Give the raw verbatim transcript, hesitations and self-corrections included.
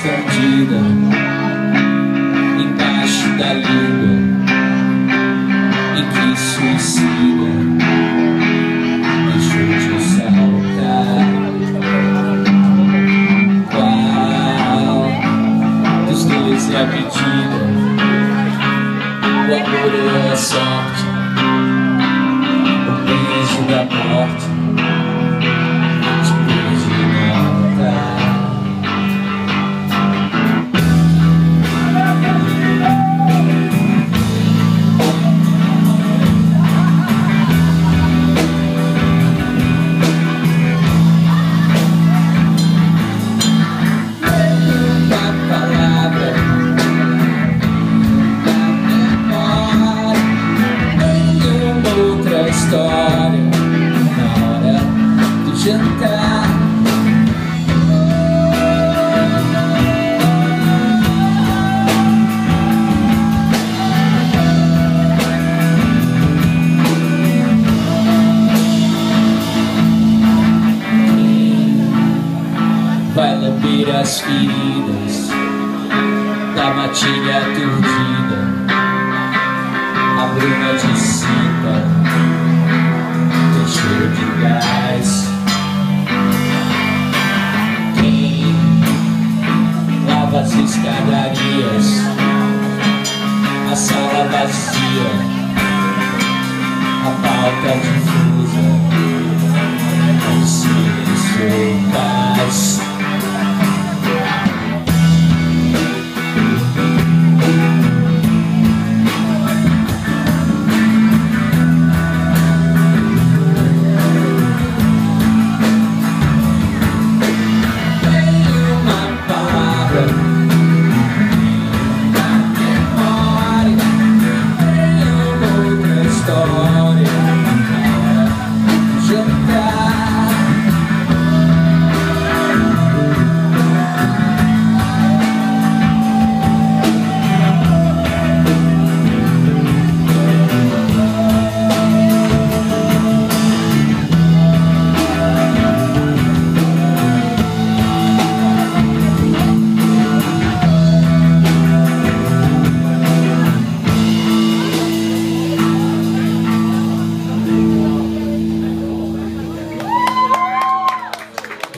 escondida embaixo da língua e que suicida deixou de saltar. Qual dos dois é a medida? O amor ou a sorte? O beijo da morte depois de matar. História na hora do jantar. Vai lamber as feridas da matilha aturdida, a bruma dissipa cheiro de gás. Quem lava as escadarias, a sala vazia, a pauta difusa, o silêncio paz.